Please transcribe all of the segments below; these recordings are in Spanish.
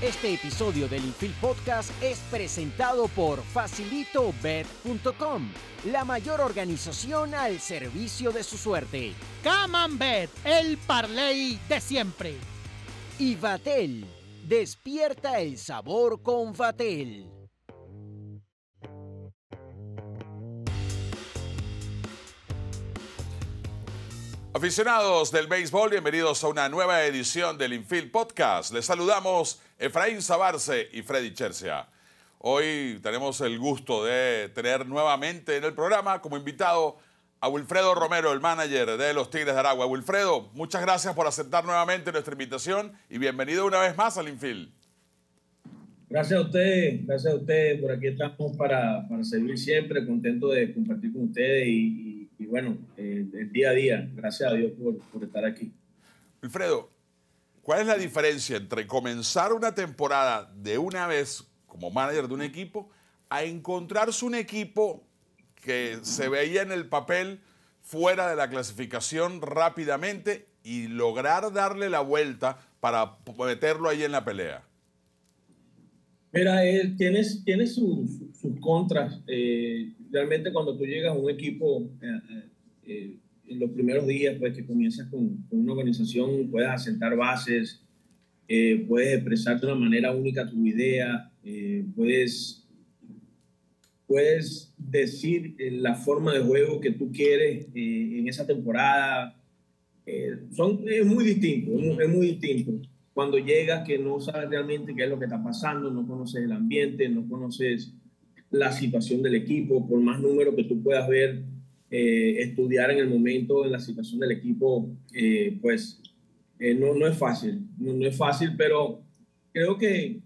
Este episodio del Infield Podcast es presentado por FacilitoBet.com, la mayor organización al servicio de su suerte. Camembert, el parlay de siempre. Y Vatel, despierta el sabor con Vatel. Aficionados del béisbol, bienvenidos a una nueva edición del Infield Podcast. Les saludamos Efraín Sabarce y Freddy Chercia. Hoy tenemos el gusto de tener nuevamente en el programa como invitado a Wilfredo Romero, el manager de los Tigres de Aragua. Wilfredo, muchas gracias por aceptar nuevamente nuestra invitación y bienvenido una vez más al Infield. Gracias a ustedes. Por aquí estamos para servir siempre, contento de compartir con ustedes y bueno, el día a día. Gracias a Dios por estar aquí. Wilfredo, ¿cuál es la diferencia entre comenzar una temporada de una vez como manager de un equipo a encontrarse un equipo que se veía en el papel fuera de la clasificación rápidamente y lograr darle la vuelta para meterlo ahí en la pelea? Mira, tiene sus contras. Realmente cuando tú llegas a un equipo en los primeros días, pues que comienzas con una organización, puedes asentar bases, puedes expresar de una manera única tu idea, puedes decir la forma de juego que tú quieres en esa temporada. Es muy distinto, es muy distinto. Cuando llegas que no sabes realmente qué es lo que está pasando, no conoces el ambiente, no conoces la situación del equipo, por más números que tú puedas ver, estudiar en el momento en la situación del equipo, no es fácil, no es fácil, pero creo que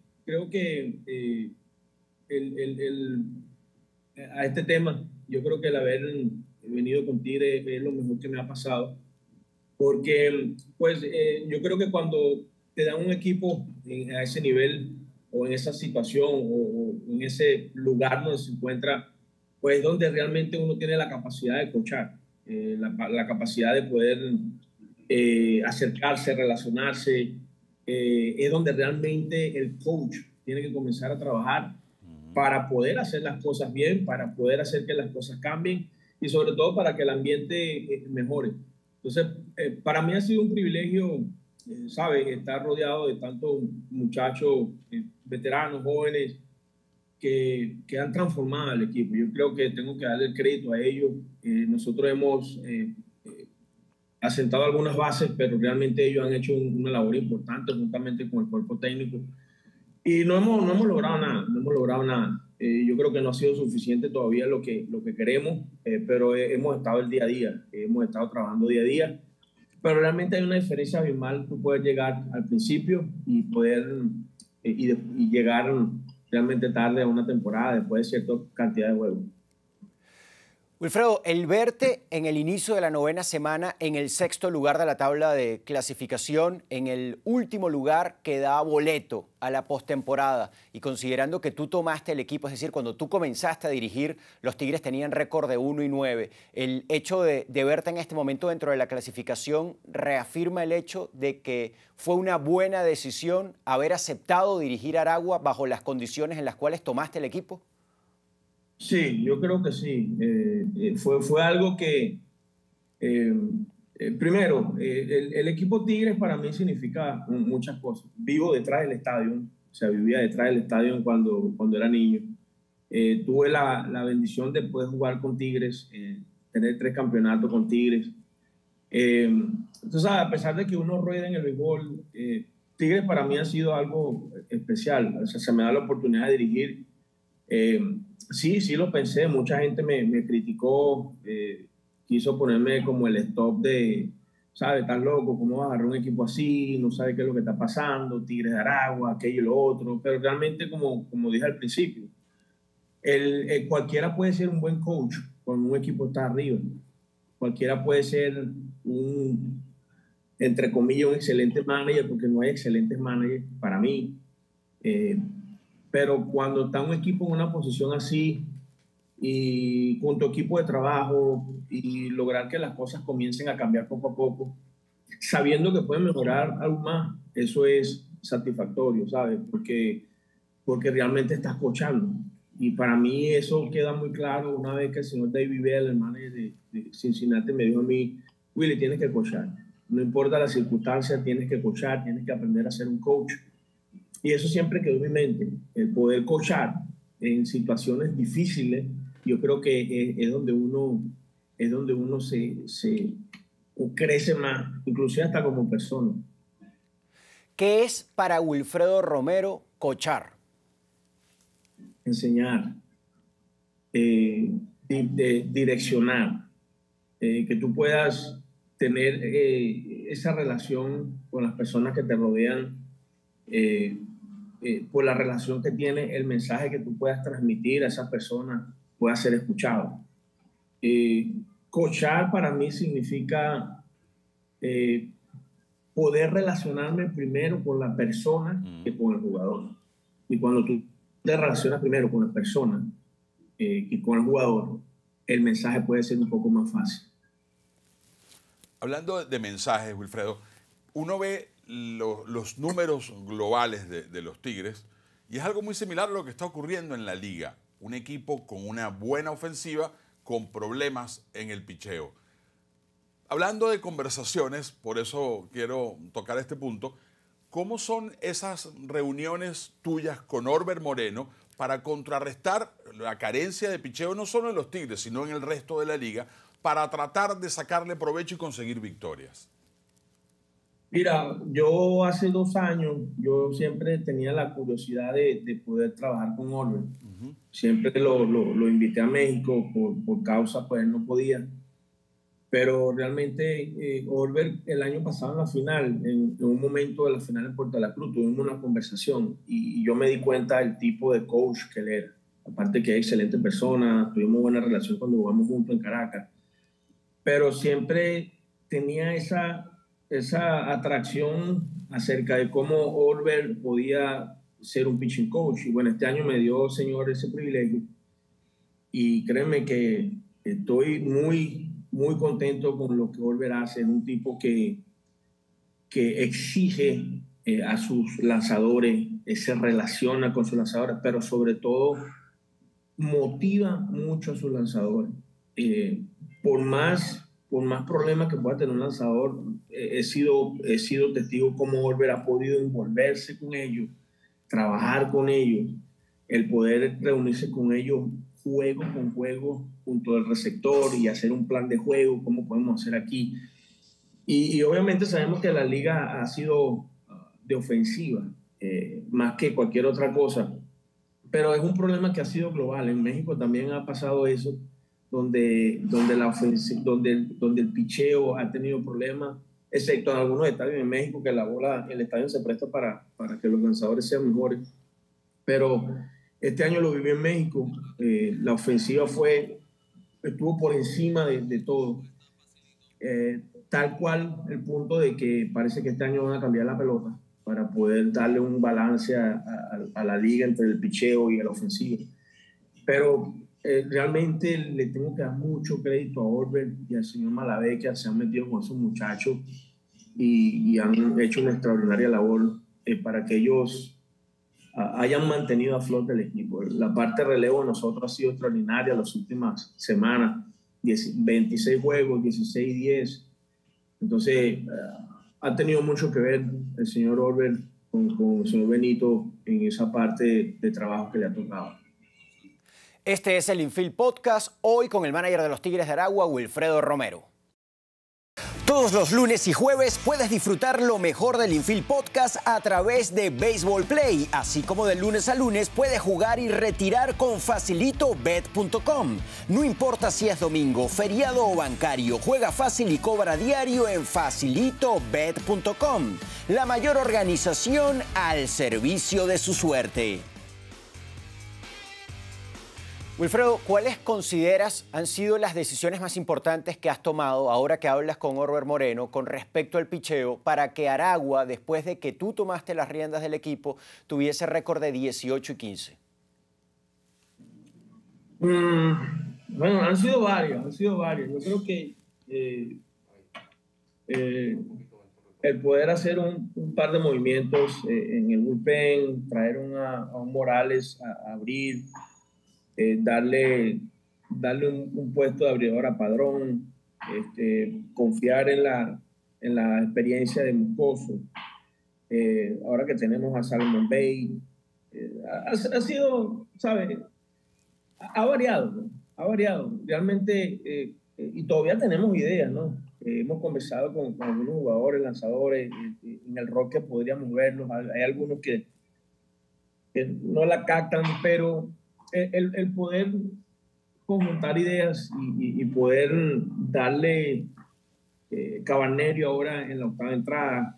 a este tema, yo creo que el haber venido con Tigre es lo mejor que me ha pasado, porque yo creo que cuando te dan un equipo a ese nivel o en esa situación o en ese lugar donde se encuentra, pues donde realmente uno tiene la capacidad de coachar, la capacidad de poder acercarse, relacionarse, es donde realmente el coach tiene que comenzar a trabajar para poder hacer las cosas bien, para poder hacer que las cosas cambien y sobre todo para que el ambiente mejore. Entonces, para mí ha sido un privilegio, ¿sabes? Estar rodeado de tantos muchachos, veteranos, jóvenes, que han transformado el equipo. Yo creo que tengo que darle el crédito a ellos. Nosotros hemos asentado algunas bases, pero realmente ellos han hecho una labor importante juntamente con el cuerpo técnico. Y no hemos logrado nada, yo creo que no ha sido suficiente todavía lo que queremos, pero hemos estado el día a día, hemos estado trabajando día a día. Pero realmente hay una diferencia abismal. Tú puedes llegar al principio y y llegar realmente tarde a una temporada después de cierta cantidad de juegos. Wilfredo, el verte en el inicio de la novena semana en el sexto lugar de la tabla de clasificación, en el último lugar que da boleto a la postemporada y considerando que tú tomaste el equipo, es decir, cuando tú comenzaste a dirigir, los Tigres tenían récord de 1-9. El hecho de verte en este momento dentro de la clasificación reafirma el hecho de que fue una buena decisión haber aceptado dirigir a Aragua bajo las condiciones en las cuales tomaste el equipo. Sí, yo creo que sí. Fue algo que, primero, el equipo Tigres para mí significa muchas cosas. Vivo detrás del estadio, o sea, vivía detrás del estadio cuando era niño. Tuve la bendición de poder jugar con Tigres, tener 3 campeonatos con Tigres. Entonces, a pesar de que uno rueda en el béisbol, Tigres para mí ha sido algo especial. O sea, se me da la oportunidad de dirigir. Sí lo pensé, mucha gente me criticó, quiso ponerme como el stop de, ¿sabes? Estás loco, ¿cómo vas a agarrar un equipo así? No sabes qué es lo que está pasando, Tigres de Aragua, aquello y lo otro, pero realmente como dije al principio, cualquiera puede ser un buen coach cuando un equipo está arriba, cualquiera puede ser entre comillas, un excelente manager, porque no hay excelentes managers para mí, pero cuando está un equipo en una posición así y con tu equipo de trabajo y lograr que las cosas comiencen a cambiar poco a poco, sabiendo que pueden mejorar aún más, eso es satisfactorio, ¿sabes? Porque realmente estás coachando. Y para mí eso queda muy claro una vez que el señor David Bell, el manager de Cincinnati, me dijo a mí, Willy, tienes que coachar. No importa las circunstancias, tienes que coachar, tienes que aprender a ser un coach. Y eso siempre quedó en mi mente, el poder coachar en situaciones difíciles. Yo creo que es donde uno se crece más, inclusive hasta como persona. ¿Qué es para Wilfredo Romero coachar? Enseñar, direccionar, que tú puedas tener esa relación con las personas que te rodean, por la relación que tiene, el mensaje que tú puedas transmitir a esa persona pueda ser escuchado. Coachar para mí significa poder relacionarme primero con la persona que con el jugador. Y cuando tú te relacionas primero con la persona y con el jugador, el mensaje puede ser un poco más fácil. Hablando de mensajes, Wilfredo, uno ve los números globales de los Tigres y es algo muy similar a lo que está ocurriendo en la liga. Un equipo con una buena ofensiva, con problemas en el picheo. Hablando de conversaciones, por eso quiero tocar este punto, ¿cómo son esas reuniones tuyas con Orber Moreno para contrarrestar la carencia de picheo no solo en los Tigres, sino en el resto de la liga, para tratar de sacarle provecho y conseguir victorias? Mira, yo hace 2 años, yo siempre tenía la curiosidad de poder trabajar con Orber. Siempre lo invité a México por causa, pues él no podía. Pero realmente Orber el año pasado en la final, en un momento de la final en Puerto de la Cruz, tuvimos una conversación y yo me di cuenta del tipo de coach que él era. Aparte que es excelente persona, tuvimos buena relación cuando jugamos juntos en Caracas. Pero siempre tenía esa atracción acerca de cómo Orber podía ser un pitching coach. Y bueno, este año me dio, señor, ese privilegio. Y créeme que estoy muy contento con lo que Orber hace. Es un tipo que exige a sus lanzadores, se relaciona con sus lanzadores, pero sobre todo motiva mucho a sus lanzadores. Por más problemas que pueda tener un lanzador, he sido testigo cómo Orber ha podido envolverse con ellos, trabajar con ellos, el poder reunirse con ellos juego con juego junto al receptor y hacer un plan de juego, cómo podemos hacer aquí. Y obviamente sabemos que la liga ha sido de ofensiva, más que cualquier otra cosa, pero es un problema que ha sido global. En México también ha pasado eso, donde el picheo ha tenido problemas, excepto en algunos estadios en México, que el estadio se presta para que los lanzadores sean mejores. Pero este año lo viví en México, la ofensiva estuvo por encima de todo. Tal cual el punto de que parece que este año van a cambiar la pelota para poder darle un balance a la liga entre el picheo y la ofensiva. Pero realmente le tengo que dar mucho crédito a Orber y al señor Malavé, que se han metido con esos muchachos y han hecho una extraordinaria labor para que ellos hayan mantenido a flote el equipo. La parte de relevo de nosotros ha sido extraordinaria las últimas semanas. 26 juegos, 16-10. Entonces, ha tenido mucho que ver el señor Orber con el señor Benito en esa parte de trabajo que le ha tocado. Este es el Infield Podcast, hoy con el manager de los Tigres de Aragua, Wilfredo Romero. Todos los lunes y jueves puedes disfrutar lo mejor del Infield Podcast a través de Baseball Play, así como de lunes a lunes puedes jugar y retirar con facilitobet.com. No importa si es domingo, feriado o bancario, juega fácil y cobra diario en facilitobet.com. La mayor organización al servicio de su suerte. Wilfredo, ¿cuáles consideras han sido las decisiones más importantes que has tomado ahora que hablas con Orber Moreno con respecto al picheo para que Aragua, después de que tú tomaste las riendas del equipo, tuviese récord de 18-15? Bueno, han sido varias. Yo creo que el poder hacer un par de movimientos en el bullpen, traer a un Morales a abrir, darle un puesto de abridor a Padrón, confiar en la experiencia de Moscoso. Ahora que tenemos a Salomón Bay, ha sido, ¿sabes? Ha variado, ¿no? Ha variado. Realmente, y todavía tenemos ideas, ¿no? Hemos conversado con algunos jugadores, lanzadores, en el rol que podríamos verlos. Hay algunos que no la captan, pero el poder conjuntar ideas y poder darle Cabernerio ahora en la octava entrada,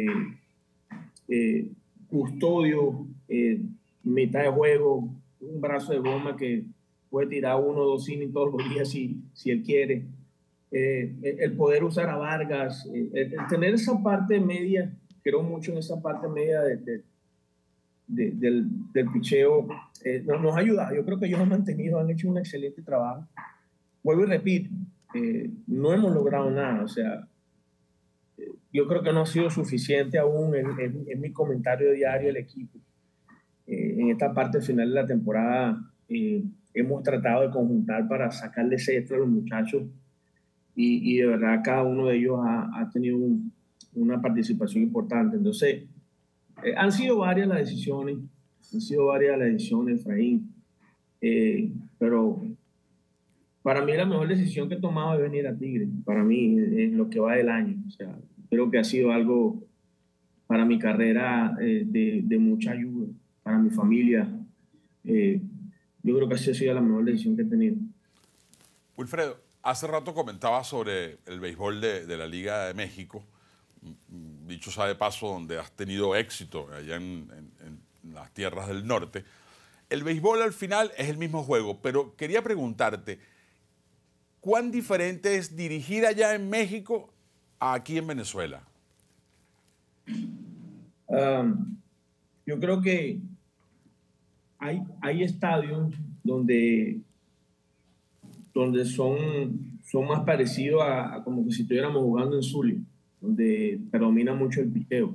Custodio, mitad de juego, un brazo de goma que puede tirar 1 o 2 innings todos los días si él quiere. El poder usar a Vargas, el tener esa parte media, creo mucho en esa parte media del picheo, nos ha ayudado. Yo creo que ellos han hecho un excelente trabajo. Vuelvo y repito, no hemos logrado nada, o sea, yo creo que no ha sido suficiente aún en mi comentario diario del equipo. En esta parte final de la temporada hemos tratado de conjuntar para sacarle ese extra a los muchachos y de verdad cada uno de ellos ha tenido una participación importante. Entonces, han sido varias las decisiones, Efraín, pero para mí la mejor decisión que he tomado es venir a Tigre, para mí es lo que va del año. O sea, creo que ha sido algo para mi carrera de mucha ayuda, para mi familia. Yo creo que esa ha sido la mejor decisión que he tenido. Wilfredo, hace rato comentabas sobre el béisbol de la Liga de México, dicho sea de paso, donde has tenido éxito allá en las tierras del norte. El béisbol al final es el mismo juego, pero quería preguntarte, ¿cuán diferente es dirigir allá en México a aquí en Venezuela? Yo creo que hay estadios donde son más parecidos a como que si estuviéramos jugando en Zulia, donde predomina mucho el picheo.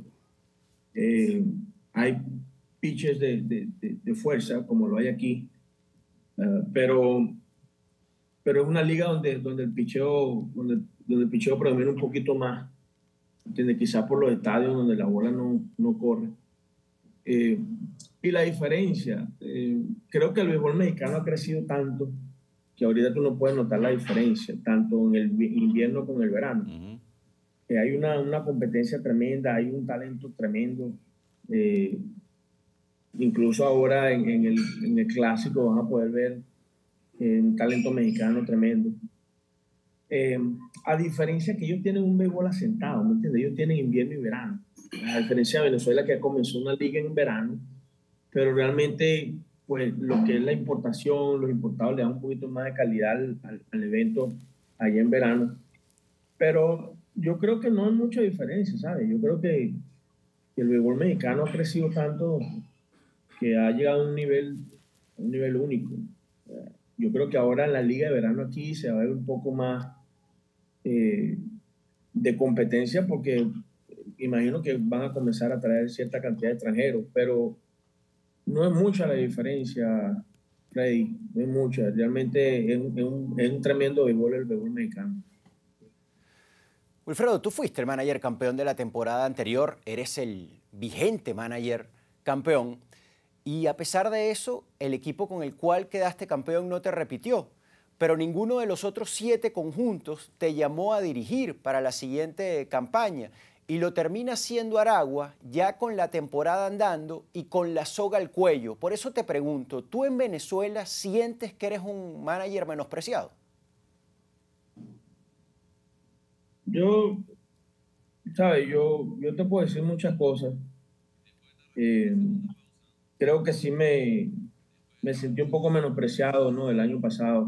Hay pitches de fuerza, como lo hay aquí, pero es una liga donde el picheo predomina un poquito más, ¿entiendes? Quizás por los estadios donde la bola no corre. Y la diferencia, creo que el béisbol mexicano ha crecido tanto que ahorita tú no puedes notar la diferencia, tanto en el invierno como en el verano. Hay una competencia tremenda, hay un talento tremendo. Incluso ahora en el clásico van a poder ver un talento mexicano tremendo. A diferencia que ellos tienen un béisbol asentado, ¿me entiendes? Ellos tienen invierno y verano. A diferencia de Venezuela, que comenzó una liga en verano, pero realmente, pues, lo que es la importación, los importados le dan un poquito más de calidad al evento allá en verano. Pero yo creo que no hay mucha diferencia, ¿sabes? Yo creo que el béisbol mexicano ha crecido tanto que ha llegado a un nivel único. Yo creo que ahora en la liga de verano aquí se va a ver un poco más de competencia, porque imagino que van a comenzar a traer cierta cantidad de extranjeros, pero no es mucha la diferencia, Freddy, no es mucha. Realmente es un tremendo béisbol el béisbol mexicano. Wilfredo, tú fuiste el manager campeón de la temporada anterior, eres el vigente manager campeón, y a pesar de eso, el equipo con el cual quedaste campeón no te repitió, pero ninguno de los otros 7 conjuntos te llamó a dirigir para la siguiente campaña, y lo termina haciendo Aragua ya con la temporada andando y con la soga al cuello. Por eso te pregunto, ¿tú en Venezuela sientes que eres un manager menospreciado? Yo te puedo decir muchas cosas. Creo que sí me sentí un poco menospreciado, ¿no? El año pasado.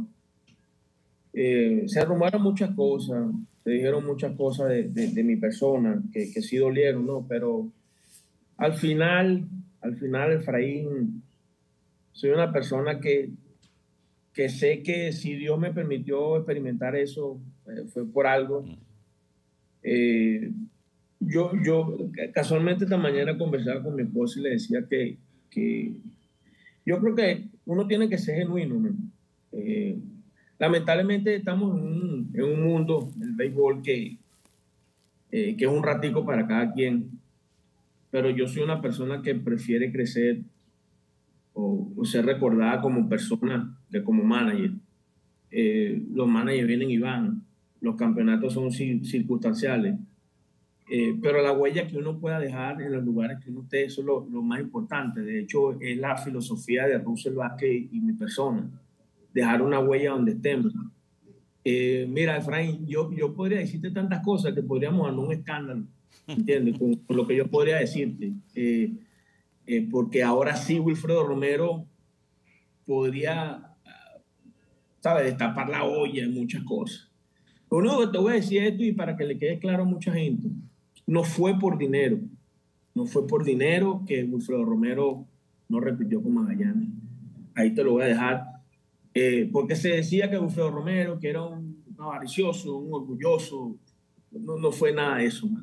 Se rumoraron muchas cosas, se dijeron muchas cosas de mi persona que sí dolieron, ¿no? Pero al final, Efraín, soy una persona que sé que si Dios me permitió experimentar eso, fue por algo. Yo casualmente esta mañana conversaba con mi esposa y le decía que yo creo que uno tiene que ser genuino, ¿no? Eh, Lamentablemente estamos en un mundo, el béisbol, que es un ratico para cada quien, pero yo soy una persona que prefiere crecer o ser recordada como persona que como manager. Los managers vienen y van, los campeonatos son circunstanciales, pero la huella que uno pueda dejar en los lugares que uno esté, eso es lo más importante. De hecho, es la filosofía de Russell Vázquez y mi persona, dejar una huella donde estemos. Mira, Efraín, yo podría decirte tantas cosas que podríamos armar un escándalo, ¿entiendes? Con lo que yo podría decirte. Porque ahora sí Wilfredo Romero podría, ¿sabes?, destapar la olla en muchas cosas. Lo único que te voy a decir esto, y para que le quede claro a mucha gente, no fue por dinero. No fue por dinero que Wilfredo Romero no repitió con Magallanes. Ahí te lo voy a dejar. Porque se decía que Wilfredo Romero, que era un avaricioso, un orgulloso. No fue nada de eso, man.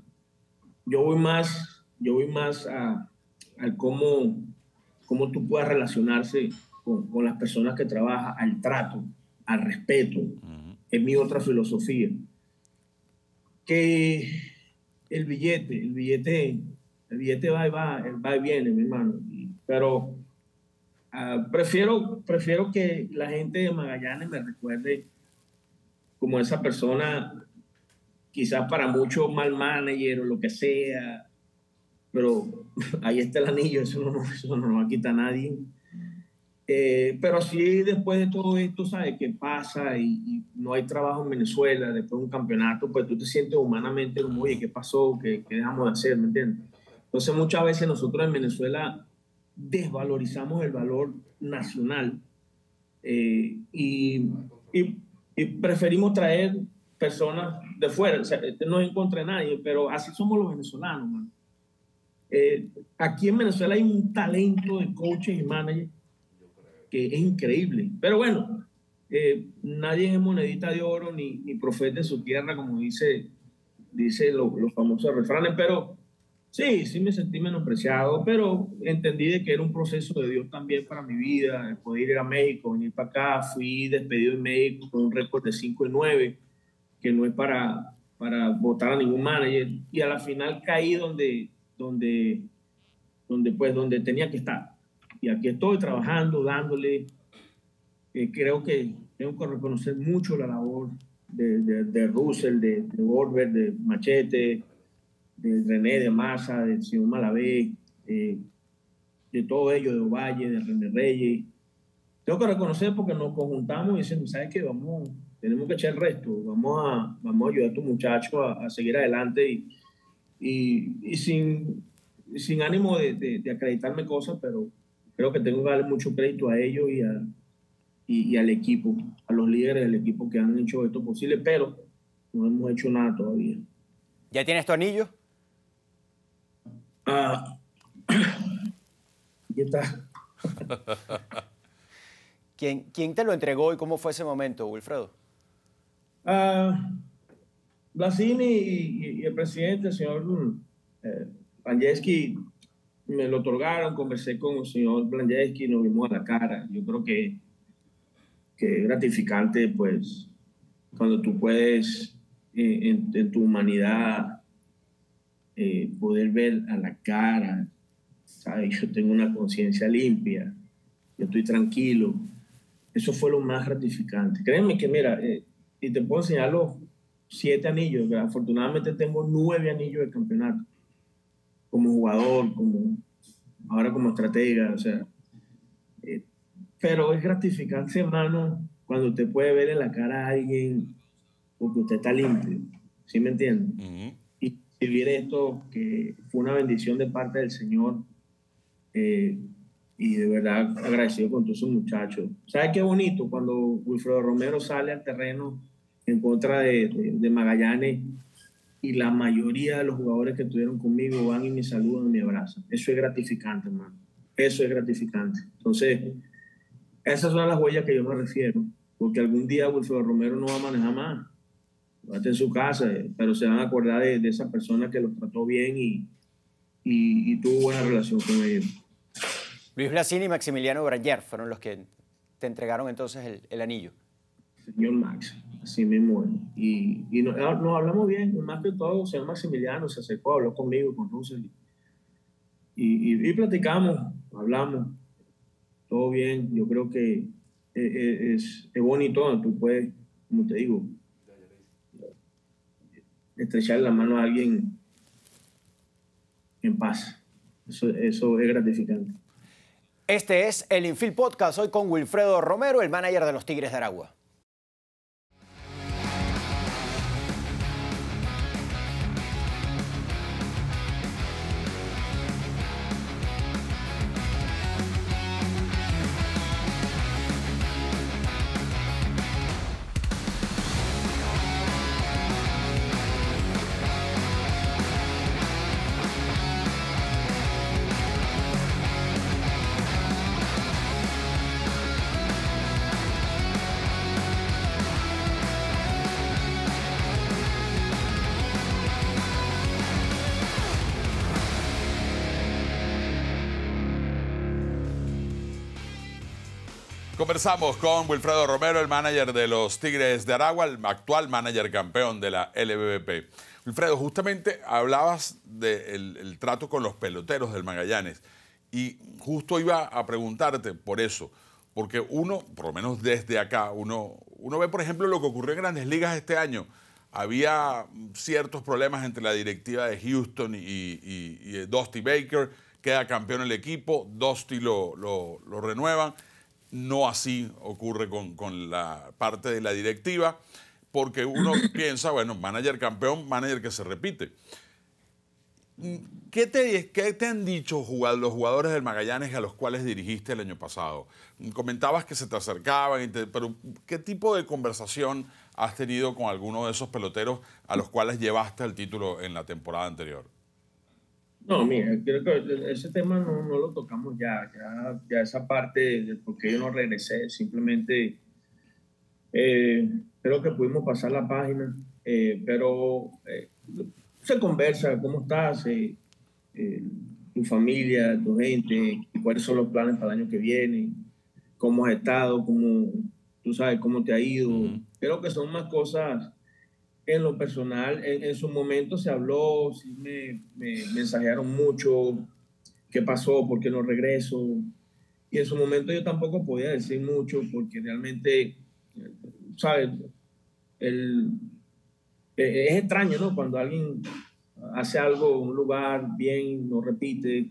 Yo voy más a cómo tú puedas relacionarse con las personas que trabajas, al trato, al respeto. Es mi otra filosofía. Que el billete va y viene, mi hermano. Pero prefiero que la gente de Magallanes me recuerde como esa persona, quizás para muchos mal manager o lo que sea, pero ahí está el anillo, eso no lo va a quitar nadie. Pero así después de todo esto, ¿sabes qué pasa? Y no hay trabajo en Venezuela, después de un campeonato, pues tú te sientes humanamente como, oye, ¿qué pasó? ¿Qué dejamos de hacer? ¿Me entiendes? Entonces muchas veces nosotros en Venezuela desvalorizamos el valor nacional, y, y preferimos traer personas de fuera. O sea, no es en contra de nadie, pero así somos los venezolanos, man. Aquí en Venezuela hay un talento de coaches y managers que es increíble. Pero bueno, nadie es monedita de oro ni profeta en su tierra, como dice los famosos refranes. Pero sí me sentí menospreciado, pero entendí de que era un proceso de Dios también para mi vida, el poder ir a México, venir para acá. Fui despedido en México con un récord de 5-9, que no es para votar a ningún manager, y a la final caí donde tenía que estar. Y aquí estoy trabajando, dándole. Creo que tengo que reconocer mucho la labor de Russell, de Goldberg, de Machete, de René, de Massa, del señor Malavé, de todo ello, de Ovalle, de René Reyes. Tengo que reconocer porque nos conjuntamos y decimos, ¿sabes qué? Tenemos que echar el resto, vamos a ayudar a estos muchachos a seguir adelante, y sin ánimo de acreditarme cosas, pero creo que tengo que darle mucho crédito a ellos y al equipo, a los líderes del equipo que han hecho esto posible, pero no hemos hecho nada todavía. ¿Ya tienes tu anillo? Aquí está. ¿Quién te lo entregó y cómo fue ese momento, Wilfredo? Blasini y el presidente, el señor Blanjeski, me lo otorgaron. Conversé con el señor Blanjeski, nos vimos a la cara. Yo creo que es gratificante, pues, cuando tú puedes, en tu humanidad, poder ver a la cara, ¿sabes? Yo tengo una conciencia limpia, yo estoy tranquilo. Eso fue lo más gratificante. Créeme que, mira, y te puedo enseñar los 7 anillos. Afortunadamente tengo 9 anillos de campeonato, como jugador, ahora como estratega, o sea. Pero es gratificante, hermano, cuando usted puede ver en la cara a alguien porque usted está limpio, ¿sí me entiende? Y vivir esto, que fue una bendición de parte del Señor, y de verdad agradecido con todos esos muchachos. ¿Sabes qué bonito? Cuando Wilfredo Romero sale al terreno en contra de Magallanes, y la mayoría de los jugadores que estuvieron conmigo van y me saludan y me abrazan. Eso es gratificante, hermano. Eso es gratificante. Entonces, esas son las huellas que yo me refiero, porque algún día Wilfredo Romero no va a manejar más. está en su casa, pero se van a acordar de esa persona que los trató bien y tuvo buena relación con ellos. Luis Blasini y Maximiliano Brañer fueron los que te entregaron entonces el anillo. Señor Max, así mismo. Y nos hablamos bien, más que todo, señor Maximiliano se acercó, habló conmigo, con Russell. Y platicamos, hablamos, todo bien. Yo creo que es bonito, tú puedes, como te digo, estrechar la mano a alguien en paz. Eso es gratificante. Este es el Infield Podcast, hoy con Wilfredo Romero, el manager de los Tigres de Aragua. Conversamos con Wilfredo Romero, el manager de los Tigres de Aragua, el actual manager campeón de la LVP. Wilfredo, justamente hablabas del trato con los peloteros del Magallanes y justo iba a preguntarte por eso, porque uno, por lo menos desde acá, uno ve, por ejemplo, lo que ocurrió en Grandes Ligas este año. Había ciertos problemas entre la directiva de Houston y Dusty Baker, queda campeón el equipo, Dusty lo renuevan. No así ocurre con la parte de la directiva, porque uno piensa, bueno, manager campeón, manager que se repite. ¿Qué te han dicho los jugadores del Magallanes a los cuales dirigiste el año pasado? Comentabas que se te acercaban, pero ¿qué tipo de conversación has tenido con alguno de esos peloteros a los cuales llevaste el título en la temporada anterior? No, mira, creo que ese tema no lo tocamos ya esa parte de por qué yo no regresé, simplemente creo que pudimos pasar la página, pero se conversa, ¿cómo estás? Tu familia, tu gente, cuáles son los planes para el año que viene, cómo has estado, tú sabes cómo te ha ido. Creo que son más cosas. En lo personal, en su momento se habló, sí me mensajearon mucho, qué pasó, por qué no regreso. Y en su momento yo tampoco podía decir mucho porque realmente, ¿sabes? Es extraño, ¿no? Cuando alguien hace algo en un lugar bien, no repite.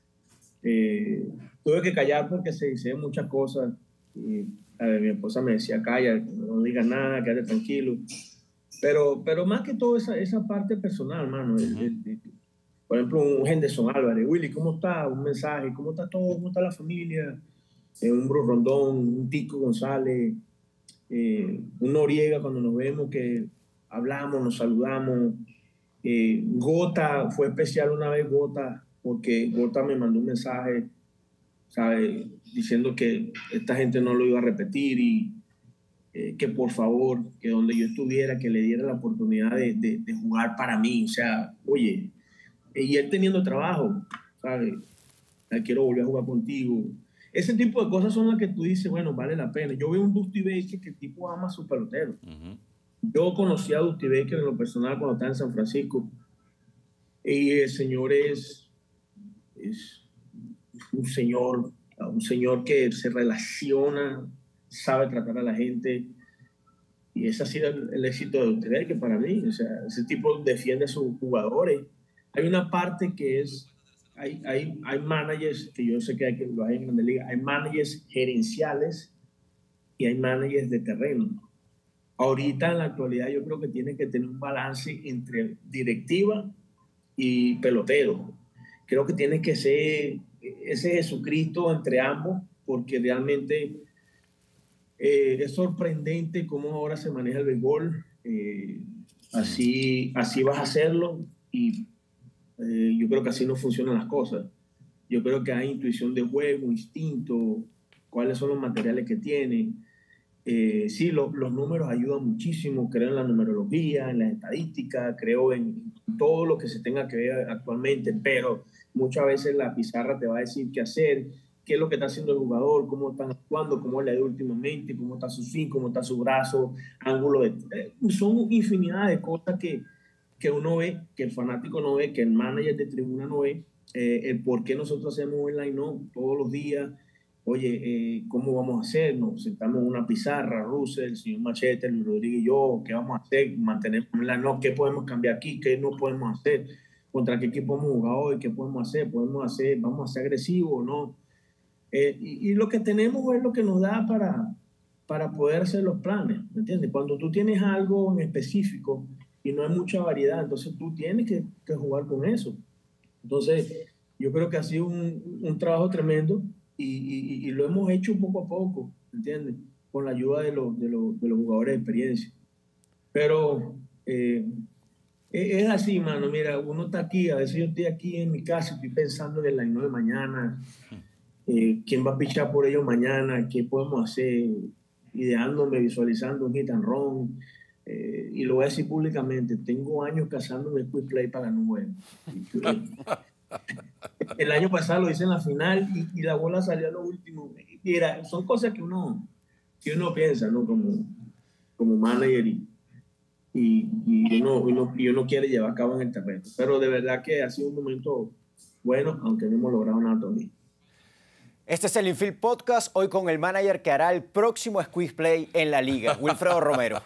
Tuve que callar porque se dicen muchas cosas. Y, mi esposa me decía, calla, no digas nada, quédate tranquilo. Pero más que todo esa parte personal, mano. Por ejemplo, un Henderson Álvarez, Willy, ¿cómo está? Un mensaje, ¿cómo está todo? ¿Cómo está la familia? Un Bruce Rondón, un Tico González, un Noriega, cuando nos vemos, que hablamos, nos saludamos. Gota, fue especial una vez Gota, porque Gota me mandó un mensaje, ¿sabes? Diciendo que esta gente no lo iba a repetir y que por favor, que donde yo estuviera, que le diera la oportunidad de jugar para mí. O sea, oye, y él teniendo trabajo, ¿sabes? Quiero volver a jugar contigo. Ese tipo de cosas son las que tú dices, bueno, vale la pena. Yo veo un Dusty Baker que el tipo ama a su pelotero. Yo conocí a Dusty Baker en lo personal cuando estaba en San Francisco. Y el señor es un señor que se relaciona, sabe tratar a la gente, y ese ha sido el éxito de ustedes, que para mí, o sea, ese tipo defiende a sus jugadores. Hay una parte que es, hay managers, que yo sé que lo hay en Grandes Ligas, hay managers gerenciales y hay managers de terreno. Ahorita, en la actualidad, yo creo que tiene que tener un balance entre directiva y pelotero. Creo que tiene que ser ese Jesucristo entre ambos, porque realmente es sorprendente cómo ahora se maneja el béisbol. Así vas a hacerlo y yo creo que así no funcionan las cosas. Yo creo que hay intuición de juego, instinto, cuáles son los materiales que tienen. Sí, los números ayudan muchísimo, creo en la numerología, en las estadísticas, creo en todo lo que se tenga que ver actualmente, pero muchas veces la pizarra te va a decir qué hacer, qué es lo que está haciendo el jugador, cómo están actuando, cómo le ha ido últimamente, cómo está su swing, cómo está su brazo, ángulo son infinidad de cosas que uno ve, que el fanático no ve, que el manager de tribuna no ve, el por qué nosotros hacemos el line-up todos los días. Oye, ¿cómo vamos a hacer? Nos sentamos en una pizarra, Russell, el señor Machete, el Rodríguez y yo, ¿qué vamos a hacer? Mantenemos la no, ¿qué podemos cambiar aquí? ¿Qué no podemos hacer? ¿Contra qué equipo hemos jugado hoy? ¿Qué podemos hacer? ¿Vamos a ser agresivos o no? Y lo que tenemos es lo que nos da para poder hacer los planes, ¿me entiendes? Cuando tú tienes algo en específico y no hay mucha variedad, entonces tú tienes que jugar con eso. Entonces, yo creo que ha sido un trabajo tremendo y lo hemos hecho poco a poco, ¿entiendes? Con la ayuda de los jugadores de experiencia. Pero es así, mano. Mira, uno está aquí, a veces yo estoy aquí en mi casa, estoy pensando en el line de mañana, quién va a pichar por ellos mañana, qué podemos hacer, ideándome, visualizando un hit and run. Y lo voy a decir públicamente, tengo años cazándome el quick play para ganar un juego. El año pasado lo hice en la final y la bola salió a lo último. Mira, son cosas que uno piensa, ¿no? Como manager y uno quiere llevar a cabo en el terreno. Pero de verdad que ha sido un momento bueno, aunque no hemos logrado nada todavía. Este es el Infield Podcast, hoy con el manager que hará el próximo squeeze play en la liga, Wilfredo Romero.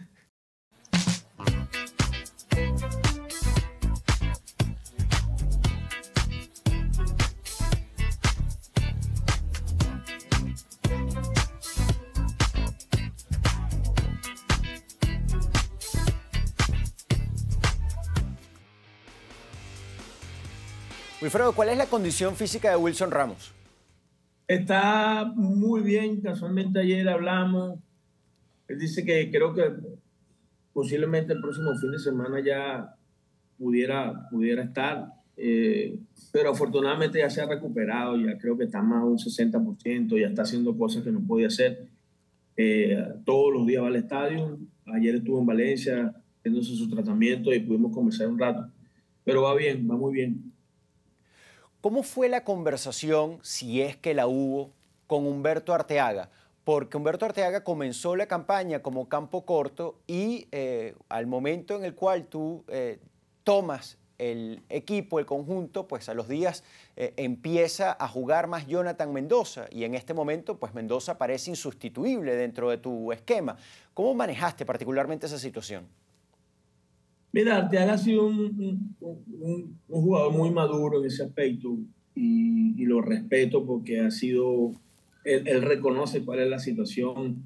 Wilfredo, ¿cuál es la condición física de Wilson Ramos? Está muy bien, casualmente ayer hablamos. Él dice que creo que posiblemente el próximo fin de semana ya pudiera estar, pero afortunadamente ya se ha recuperado, ya creo que está más de un 60%, ya está haciendo cosas que no podía hacer. Todos los días va al estadio. Ayer estuvo en Valencia haciéndose su tratamiento y pudimos conversar un rato, pero va bien, va muy bien. ¿Cómo fue la conversación, si es que la hubo, con Humberto Arteaga? Porque Humberto Arteaga comenzó la campaña como campo corto y al momento en el cual tú tomas el equipo, el conjunto, pues a los días empieza a jugar más Jonathan Mendoza y en este momento pues Mendoza parece insustituible dentro de tu esquema. ¿Cómo manejaste particularmente esa situación? Mira, Arteaga ha sido un jugador muy maduro en ese aspecto y lo respeto porque ha sido, él reconoce cuál es la situación.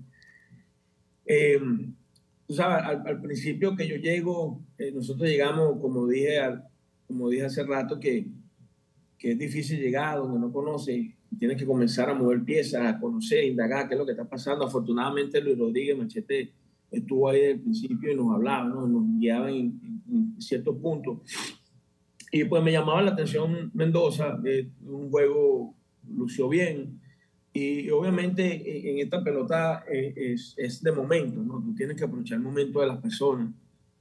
Tú sabes, al principio que yo llego, nosotros llegamos, como dije hace rato, que es difícil llegar donde no conoce, tienes que comenzar a mover piezas, a conocer, indagar qué es lo que está pasando. Afortunadamente Luis Rodríguez Machete estuvo ahí desde el principio y nos hablaba, ¿no? Nos guiaba en ciertos puntos. Y pues me llamaba la atención Mendoza, un juego lució bien. Y obviamente en esta pelota es de momento, ¿no? Tú tienes que aprovechar el momento de las personas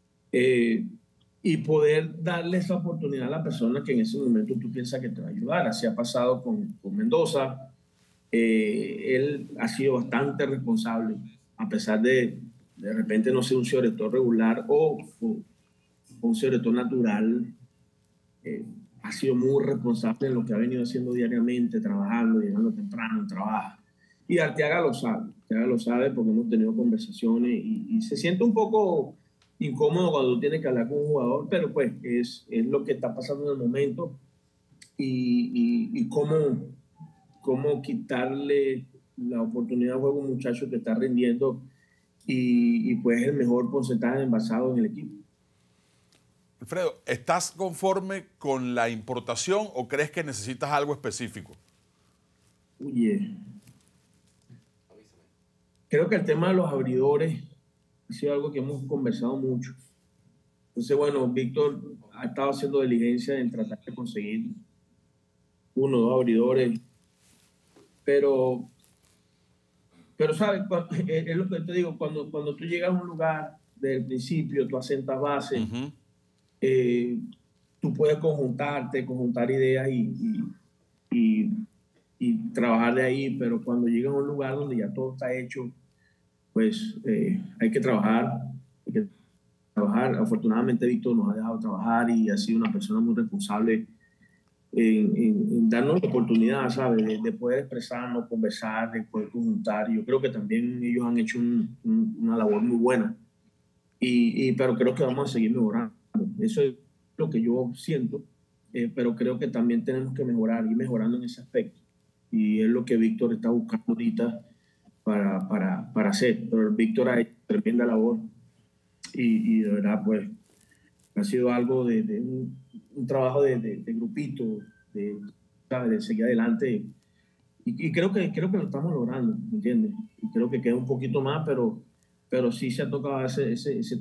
y poder darle esa oportunidad a la persona que en ese momento tú piensas que te va a ayudar. Así ha pasado con Mendoza. Él ha sido bastante responsable, a pesar de repente no ser un señor regular o un señor natural. Ha sido muy responsable en lo que ha venido haciendo diariamente, trabajando, llegando temprano, trabaja. Y Arteaga lo sabe porque hemos tenido conversaciones y se siente un poco incómodo cuando tú tienes que hablar con un jugador, pero pues es lo que está pasando en el momento y cómo quitarle la oportunidad de juego a un muchacho que está rindiendo y pues el mejor porcentaje de envasado en el equipo. Alfredo, ¿estás conforme con la importación o crees que necesitas algo específico? Oye, creo que el tema de los abridores ha sido algo que hemos conversado mucho. Entonces, bueno, Víctor ha estado haciendo diligencia en tratar de conseguir 1 o 2 abridores, pero Pero, ¿sabes? Es lo que te digo, cuando tú llegas a un lugar desde el principio, tú asentas base, tú puedes conjuntar ideas y trabajar de ahí, pero cuando llegas a un lugar donde ya todo está hecho, pues hay que trabajar. Afortunadamente Víctor nos ha dejado trabajar y ha sido una persona muy responsable en darnos la oportunidad, ¿sabes? De poder expresarnos, conversar, de poder conjuntar. Yo creo que también ellos han hecho una labor muy buena, pero creo que vamos a seguir mejorando. Eso es lo que yo siento, pero creo que también tenemos que mejorar y mejorando en ese aspecto. Y es lo que Víctor está buscando ahorita para hacer. Pero Víctor ha hecho tremenda labor y de verdad, pues, ha sido algo de un trabajo de grupito, ¿sabes? De seguir adelante. Y creo que lo estamos logrando, ¿me entiendes? Y creo que queda un poquito más, pero sí se ha tocado ese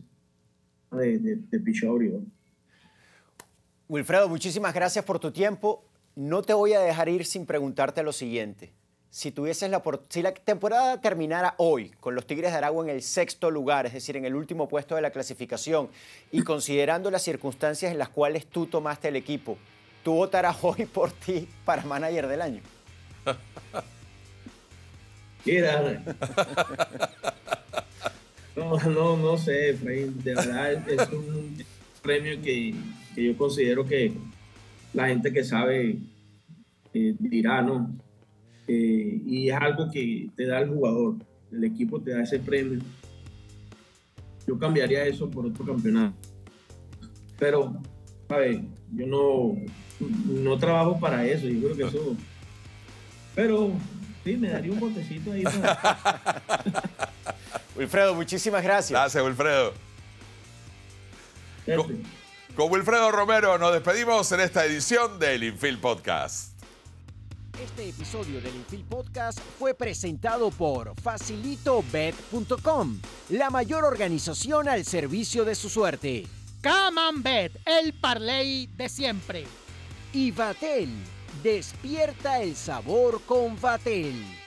de pichaurio. Wilfredo, muchísimas gracias por tu tiempo. No te voy a dejar ir sin preguntarte lo siguiente. Si la temporada terminara hoy con los Tigres de Aragua en el 6º lugar, es decir, en el último puesto de la clasificación, y considerando las circunstancias en las cuales tú tomaste el equipo, ¿tú votarás hoy por ti para manager del año? Mira, no sé, Efraín, de verdad es un premio que yo considero que la gente que sabe dirá, ¿no? Y es algo que te da el jugador, el equipo te da ese premio. Yo cambiaría eso por otro campeonato. Pero, ¿sabes? Yo no trabajo para eso, yo creo que eso... Pero sí, me daría un botecito ahí para... Wilfredo, muchísimas gracias. Gracias, Wilfredo. Con Wilfredo Romero nos despedimos en esta edición del Infield Podcast. Este episodio del Infield Podcast fue presentado por FacilitoBet.com, la mayor organización al servicio de su suerte. Camambet, el parlay de siempre. Y Vatel, despierta el sabor con Vatel.